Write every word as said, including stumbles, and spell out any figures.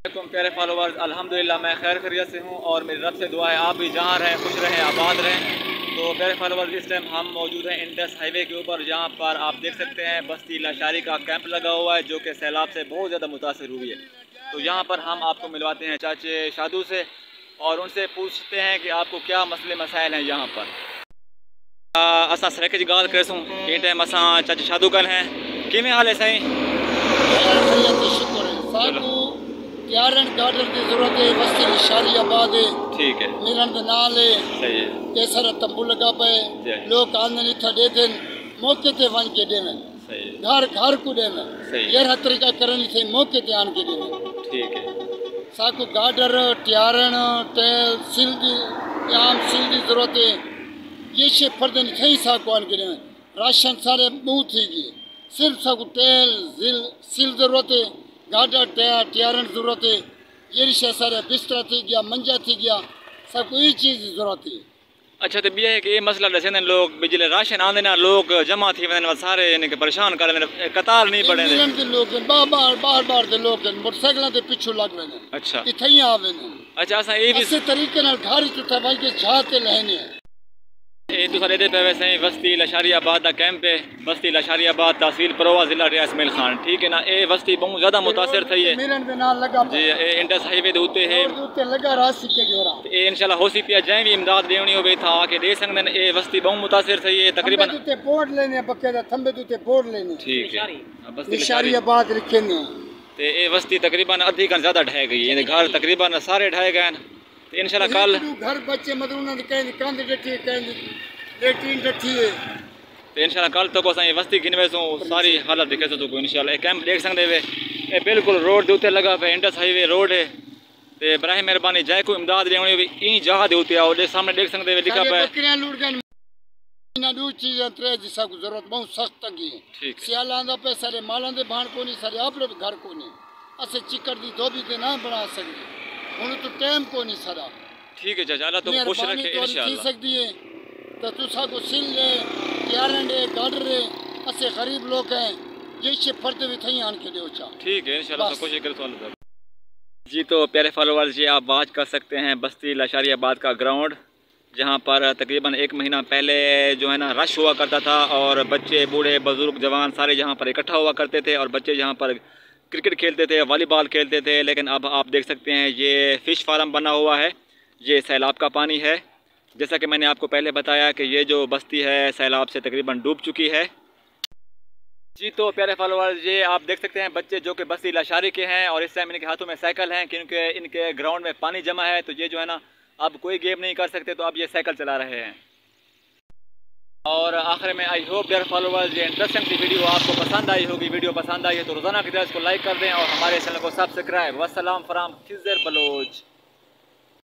प्यारे फॉलोवर्स, अल्हम्दुलिल्लाह मैं खैर खैरियत से हूँ और मेरी रब से दुआ है आप भी जहाँ रहें खुश रहें आबाद रहें। तो प्यारे फॉलोवर्स, इस टाइम हम मौजूद हैं इंडस हाईवे के ऊपर, जहाँ पर आप देख सकते हैं बस्ती लाशारी का कैंप लगा हुआ है जो कि सैलाब से बहुत ज़्यादा मुतासर हुई है। तो यहाँ पर हम आपको मिलवाते हैं चाचे शादू से और उनसे पूछते हैं कि आपको क्या मसले मसाइल हैं यहाँ पर। असा सरेक जी गाल करेसूँ ये टाइम असा चाचे शादू कल हैं किमें हाल है सही यारन गार्डन की जरूरत है, बस्ती लाशारी आबाद है, ठीक है, मिलन दे नाल है, सही है, केसर तंबू लगा पे लोग आंदन इथा दे देन मौके ते वन के देन, सही है, घर घर को देन, सही है, ये हर तरीका करनी से मौके ते आन के देन, ठीक है। साको गार्डर त्यारन तेल सिल दी आम सिल दी जरूरत है, ये शे फर्दन सही साको आन के देन, राशन सारे मुंह थी गई, सिर्फ साको तेल सिल सिल जरूरत है, गाडा टया टियारन जरूरत है, ये शे सारे बिस्तरा थी गया मंजा थी गया सब कोई चीज़ जरूरत है। अच्छा तो ये है कि ये मसला दसे लोग बिजली राशन आंदे ना लोग जमा थी वन सारे यानी कि परेशान कर लेने कतार नहीं पड़े मिलन के लोग बार बार बार बार दे लोग मोटरसाइकिल ते पिछू लग वेने, अच्छा इथे ही आवे ने, अच्छा असा ये भी इस तरीके नाल घर च था भाई के जाते रहने ए तो सारे दे पे वैसे बस्ती लाशारी आबाद का कैंप है, बस्ती लाशारी आबाद तहसील परोवा जिला रियासत मेल खान, ठीक है ना। ए बस्ती बहुत ज्यादा मुतासिर थी है मिलन के नाल लगा जी, ए इंडस हाईवे दे उते है उते लगा रास्ते के जोरा ए इंशाल्लाह होसी पिया जै भी इमदाद देनी होवे था आके दे सकदे ने। ए बस्ती बहुत मुतासिर थी है, तकरीबन उते बोर्ड लेने बके दा थंबे उते बोर्ड लेने, ठीक है, बस्ती लाशारी आबाद लिखे ने। ते ए बस्ती तकरीबन अधिक ज्यादा ढह गई है, घर तकरीबन सारे ढह गए तो इंशाल्लाह कल घर बच्चे मतलब उन्होंने कहीं कंध डटी कहीं लेटीन डटी है तो इंशाल्लाह कल तो असां बस्ती गिनवे सो सारी हालत दिखे सो तो इंशाल्लाह ए कैंप देख सकते वे ए बिल्कुल रोड दे उत्ते लगा पे इंडस हाईवे रोड है ते बराए मेहरबानी जाए को इमदाद लेनी भी ई जहां दे उत्ते आओ दे सामने देख सकते वे लिखा पे बकरियां लूट गन ना दो चीज़ें त्रे जिसा को जरूरत बहुत सख्त तंगी है, ठीक सियाल आंदा पे सारे मालां दे भाण को नहीं सारे आप लोग घर को नहीं असे चिकड़ दी धोबी ते ना बना सकते हुन तो टाइम को नहीं सारा, ठीक है चाचा अल्लाह तो खुश रखे इंशाल्लाह सकदी है तो तुसा को सिल ले यारन दे गाडर रे असे गरीब लोग हैं ये से फर्द भी थई आन के देओ चा, ठीक है इंशाल्लाह तो कोशिश कर तो जी। तो प्यारे फॉलोअर्स जी आप वाच कर सकते हैं बस्ती लाशारी आबाद का ग्राउंड, जहाँ पर तकरीबन एक महीना पहले जो है ना रश हुआ करता था और बच्चे बूढ़े बुजुर्ग जवान सारे जहाँ पर इकट्ठा हुआ करते थे और बच्चे जहाँ पर क्रिकेट खेलते थे वॉलीबॉल खेलते थे। लेकिन अब आप देख सकते हैं ये फ़िश फार्म बना हुआ है, ये सैलाब का पानी है। जैसा कि मैंने आपको पहले बताया कि ये जो बस्ती है सैलाब से तकरीबन डूब चुकी है जी। तो प्यारे फॉलोअर्स ये आप देख सकते हैं बच्चे जो कि बस्ती लाशारी के हैं और इस टाइम इनके हाथों में साइकिल हैं क्योंकि इनके ग्राउंड में पानी जमा है, तो ये जो है ना अब कोई गेम नहीं कर सकते तो अब ये साइकिल चला रहे हैं। और आखिर में आई होप डियर फॉलोअर्स ये इंटरेस्टिंग सी वीडियो आपको पसंद आई होगी। वीडियो पसंद आई है तो रोज़ाना की तरह इसको लाइक कर दें और हमारे चैनल को सब्सक्राइब। वस्सलाम फ्राम खिज़र बलोच।